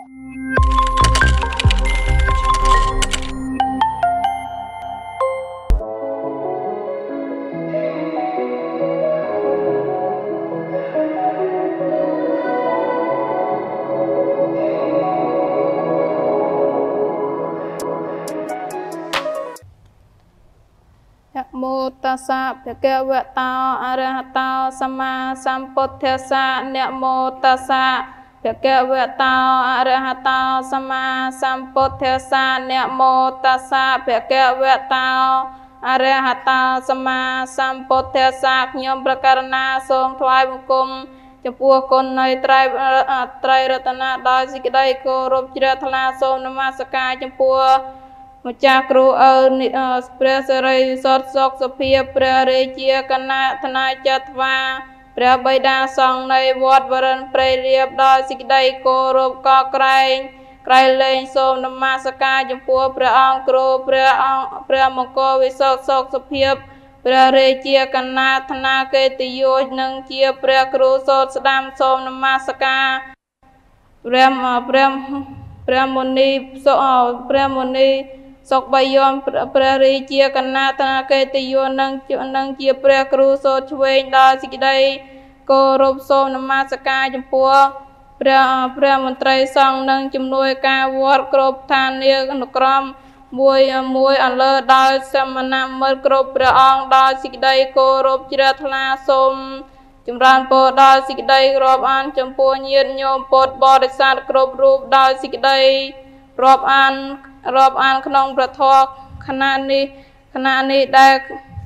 Mô tát sa bhe ka vạ tao a ra hạt tao sama sambuddhassa. Namo tassa bhe ka vạ tao a ra hạt tao sama sambuddhassa. Namo tassa bhe ka vạ tao a ra hạt tao sama sambuddhassa. Nhôm prakarana sôm thoái bង្គំចំពោះគុណនៃត្រៃរតនៈដោយសេចក្តីគោរពជ្រះថ្លាសូមនមស្ការចំពោះម្ចាស់គ្រូឪព្រះសិរីសុទ្ធសុខសុភាពព្រះរាជាគណៈធនាចាត់វាព្រះបិតាសង្ឃនៃវត្តវរិនព្រៃរៀបដោយសេចក្តីគោរពកោតក្រែងក្រៃលែងសូមនមស្ការចំពោះព្រះអង្គគ្រូព្រះមង្គលវិសុទ្ធសុខសុភាពព្រះរាជាគណៈធនាកិត្តិយសនិងជាព្រះគ្រូសូត្រស្ដាំសូមនមស្ការព្រះមុនីសុខបាយ័នព្រះរាជាគណៈធនាកិត្តិយសនិងជាព្រះគ្រូសូត្រឆ្វេងដោយសេចក្តីគោរពសូមនមស្ការចំពោះព្រះមន្ត្រីសង្ឃនិងជំនួយការវត្តគ្រប់ឋានានុក្រមមួយអន្លើដោយសមណមិត្តគ្រប់ព្រះអង្គដោយសេចក្តីគោរពជ្រះថ្លាសូមចម្រើនពរដោយសេចក្តីរាប់អានចំពោះញាតិញោមពុទ្ធបរិស័ទគ្រប់រូបដោយសេចក្តីរាប់អានក្នុងព្រះធម៌ខណៈនេះដែល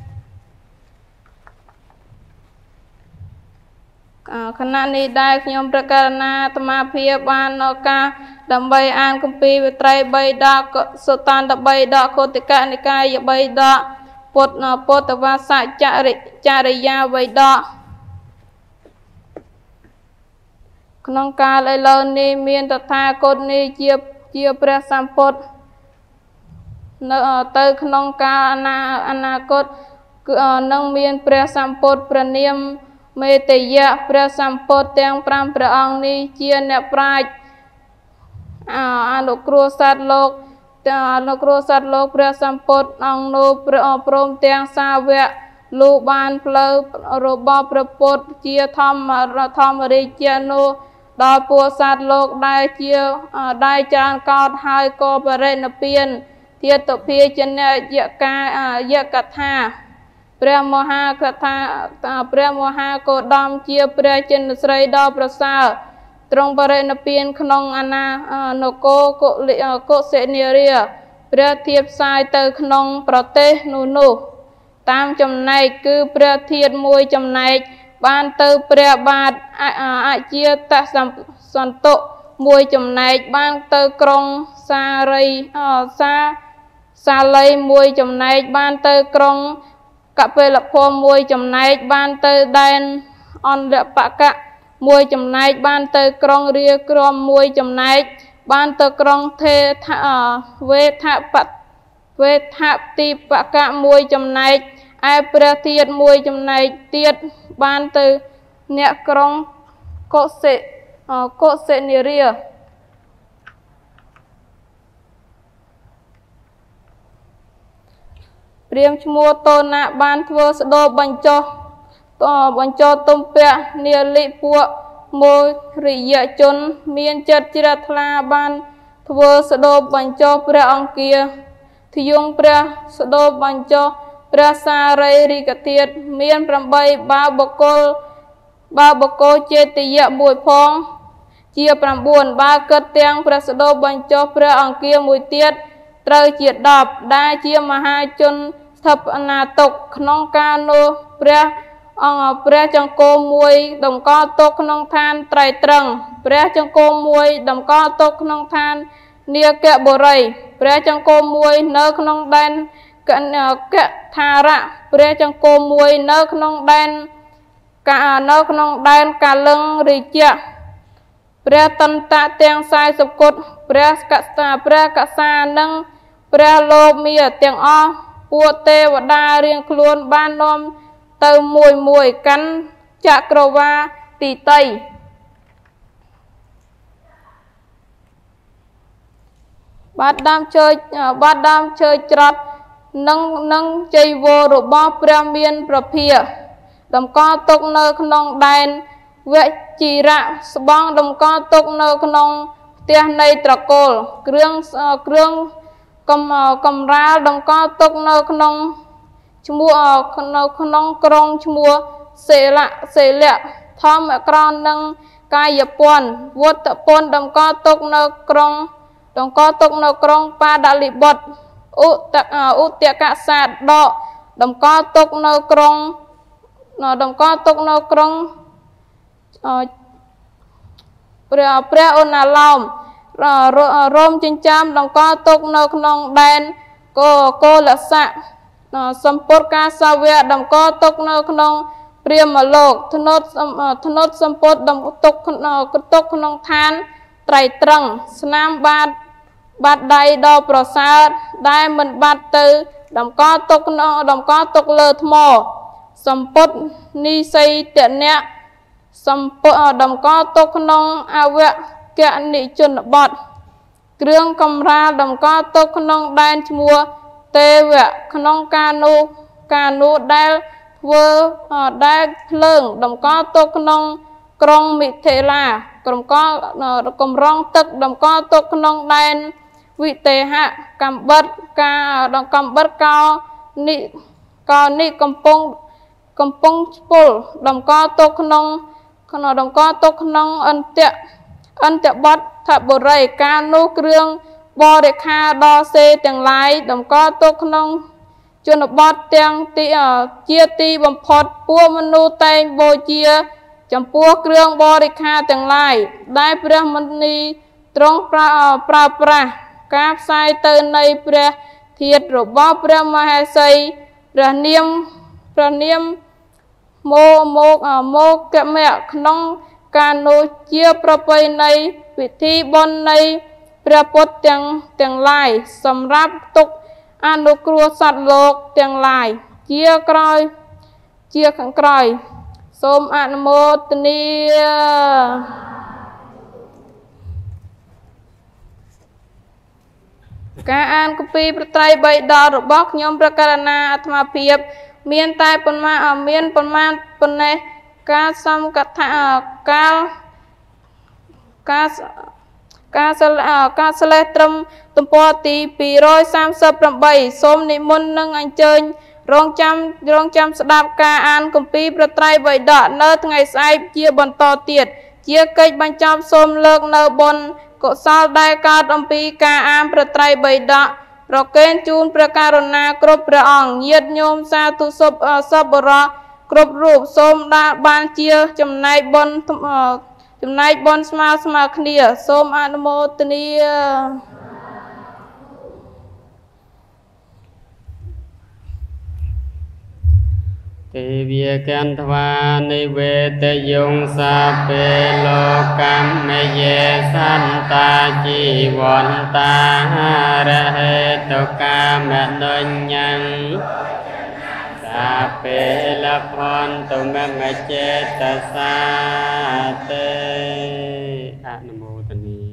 ខ្ញុំប្រកាសណាអាត្មាភាពបានឱកាសដើម្បីអានគម្ពីរវិត្រៃបិដកសុតន្តបិដកខុទ្ទកនិកាយបិដកពុទ្ធវាសចរិយាបិដកក្នុងកាលឥឡូវនេះមានតថាគតនេះជាព្រះសម្ពុទ្ធនៅទៅក្នុងកាលអនាគតនឹងមានព្រះសម្ពុទ្ធព្រះនាមមេតយៈព្រះសម្ពុទ្ធទាំង5ព្រះអង្គនេះជាអ្នកប្រាជ្ញអនុគ្រោះសត្វលោកព្រះសម្ពុទ្ធអង្គនោះព្រមទាំងសាវកលុះបានផ្លូវរបស់ព្រះពុទ្ធជាធម្មរាជានោះដល់ពួកសត្វលោកដែលច្រើនកោតហើយក៏បរិនិព្វានធាតុភាជនយកថាព្រះមហាគោតមជាព្រះចិនស្រីដ៏ប្រសើរទ្រង់បរិនិព្វានក្នុងនគរកុសិនារាព្រះធៀបផ្សាយទៅក្នុងប្រទេសនោះតាមចំណែកគឺព្រះធាតុមួយចំណែកបានទៅព្រះបាទអជាតសន្តុមួយចំណែកបានទៅក្រុងសាលីមួយចំណែកបានទៅក្រុងកពិលភពមួយចំណែកបានទៅដែនអន្តរបកៈមួយចំណែកបានទៅក្រុងរាក្រមមួយចំណែកបានទៅក្រុងវេថតិបកៈមួយចំណែកឯព្រះធាតុមួយចំណែកទៀតបានទៅអ្នកក្រុងកុសិនារាព្រាហ្មណ៍ឈ្មោះតូណាបានធ្វើស្ដោបញ្ចុះទំពាក់នាលិពួកមោរិយជនមានចិត្តជ្រះថ្លាបានធ្វើស្ដោបញ្ចុះព្រះអង្គាធ្យងព្រះស្ដោបញ្ចុះព្រះសារីរិកធាតុមាន8បាបុគ្គលចេតយៈមួយផងជា9បើគិតទាំងព្រះស្ដោបញ្ចុះព្រះអង្គាមួយទៀតត្រូវជា10ដែលជាមហាជនស្ថិបណាតុក្នុងកាលនោះព្រះចង្គោមួយតម្កល់ទុកក្នុងឋានត្រៃត្រឹងព្រះចង្គោមួយតម្កល់ទុកក្នុងឋាននាគបុរីព្រះចង្គោមួយនៅក្នុងដែនកថារៈព្រះចង្គោមួយនៅក្នុងដែនកាលឹងរាជៈព្រះតន្តៈទាំង40គត់ព្រះកសានិងព្រះលោកមាទាំងអស់ពួកទេវតារៀងខ្លួនបាននាំទៅមួយកាន់ចក្រវាទីតី bát đam chơi trọt nâng chơi vô rồi bó miên prapia đồng co tục nơi khăn đèn vệ chỉ rạ bong đồng co tục nơi khăn tiền này trà cồn krương cầm ra đồng co tục nơi khăn chmua khăn krong chmua xệ lẹ thom con nâng cai Japan vuốt pon đồng co tục nơi krong pa đã lì bọt út tiệ cả sạt đọ đồng co tục nơi krong đồng co tục nơi krong pre ôn lòng rôm trên trăm đồng co tục nơi khăn đen cô là sạ sampot ca sa vẹ đồng co tục nơi khăn priya mà lộc thân nốt sampot đồng tục khăn than trải trăng snam bát đầy đo prasad đai mình bát tư đồng co tục lơ thmò sampot ni say tiện nè đồng co tục khăn avẹ kẹ nị chun bọt krương cầm ra đồng co tục khăn đen chmua tê vẹ khăn canu đai vơ đai lương đồng co tục khăn krong mị thề la cầm rong tức đồng co tục khăn đen vị tề hạ cầm bớt cao nị cầm pung pul đồng co tục khăn ân tiệ bát thập bồ rầy ca nô krương bò để kha đo xê tiếng lái đồng co tục khăn chun bát tiếng chia ti bầm phật pua manu tên bồ chia chấm pua krương bò để kha tiếng lái đại brahmani trong pra các sai từ này pre thiệt rồi bó pre ma say pre niêm mô kẹ mẹ nông cano chia propay này vị thi bon này pre pot tiếng lại sầm ráp tục anu cua sạt lộc tiếng lại chia khẳng còi xôm an mô tnia ca an copy trai bay đo rồi bóc nhóm prakarana atma phiệp miên tai pon ma miên pon man pon này ca sam ca sale trâm tôm po tì pì roi sam sập làm bay xôm nị môn nâng anh chơi rong chăm đạp ca an copy trai bay đo nơi ngày sai chia bần to tiệt chia cây bánh chăm xôm lợn nơ bồn cổ sao đại ca âm pi ca am pra trai bay đọ rồi kênh chun pra karuna krop pra ong nhiệt nhôm sa tu sop bora krop rup xôm đa ban chia chấm nay bon sma khnia xôm anmotania Tê bia can thva ni về tê dung sa pe lo cam me ye san ta chi von ta ra he to ca me đơn nhân sa pe la phon tu me che ta sa te a namo tani